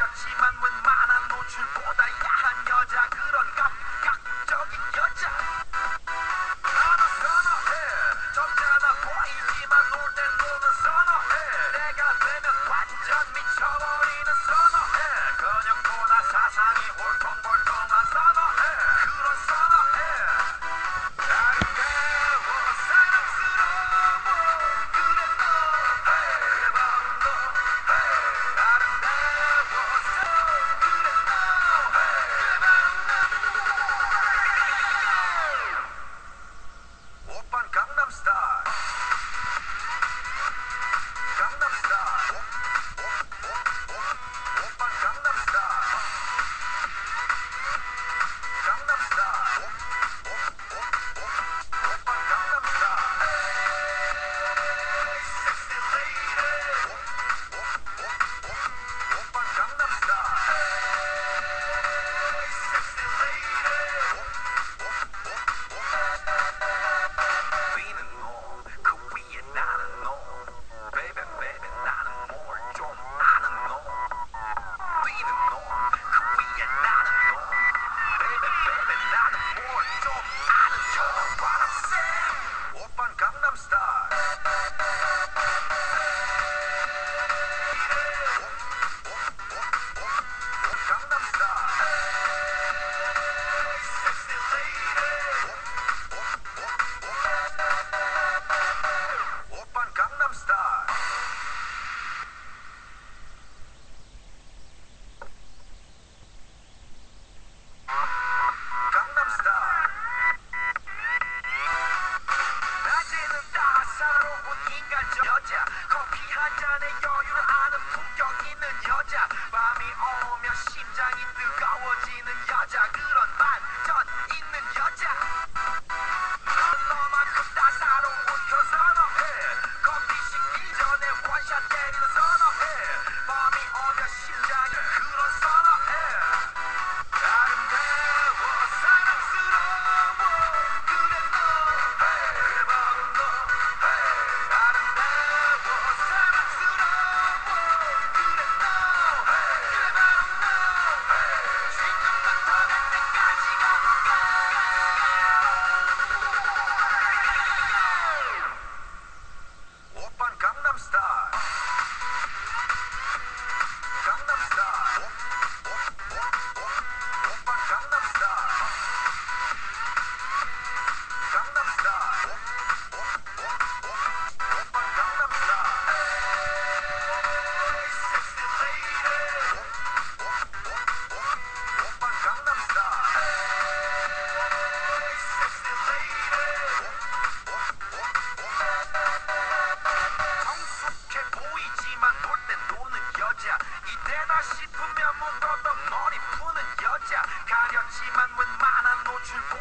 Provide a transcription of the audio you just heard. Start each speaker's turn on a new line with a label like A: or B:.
A: 가렸지만 웬만한 노출보다 야한 여자, 그런 감각적인 여자 나도 선호해. 점잖아 보이지만 놀 땐 노는 선호해. 내가 되면 완전 미쳐버리는 선호해. 근육보다 사상이 홀통벌통한 선호해. 그런 선호해. 아름다워 사랑스러워 그래 너 그래 바로 너 아름다워 그래 너 그래 바로 너 오빤 강남스타일 강남스타일 오빤 강남스타일 강남스타일 오빤 강남스타일 섹시 레이디 오빤 강남스타일 섹시 레이디 위는 너, 그 위에 나는 너 Baby baby 나는 뭘 좀 아는 너 위는 너, 그 위에 나는 너 Baby baby 나는 뭘 좀 아는 You know what I'm saying 오빤 강남스타일 강남스타일 섹시 레이디 오빤 강남스타일 강남스타일 낮에는 따사로운 인간적 여자 커피 한 잔에 여유를 아는 품격 있는 여자 밤이 오면 심장이 뜨거워지는 여자 그런 반전 있는 여자 넌 너만큼 따사로운 그런 선호해 커피 식기 전에 원샷 때리는 선호해 밤이 오면 심장이 그런 선호해 아름다워 사랑스러워 그래 너 그래 바로 너 아름다워 사랑스러워 그래 너 그래 바로 너 지금부터 갈 때까지 가볼까 오빤 강남스타일 강남스타일 오빤 강남스타일 강남스타일 오빤 강남스타일 섹시 레이디 오빤 강남스타일 섹시 레이디 성숙해 보이지만 놀 땐 노는 여자 이때다 싶으면 묶었던 머리 푸는 여자 가렸지만 웬만한 노출보다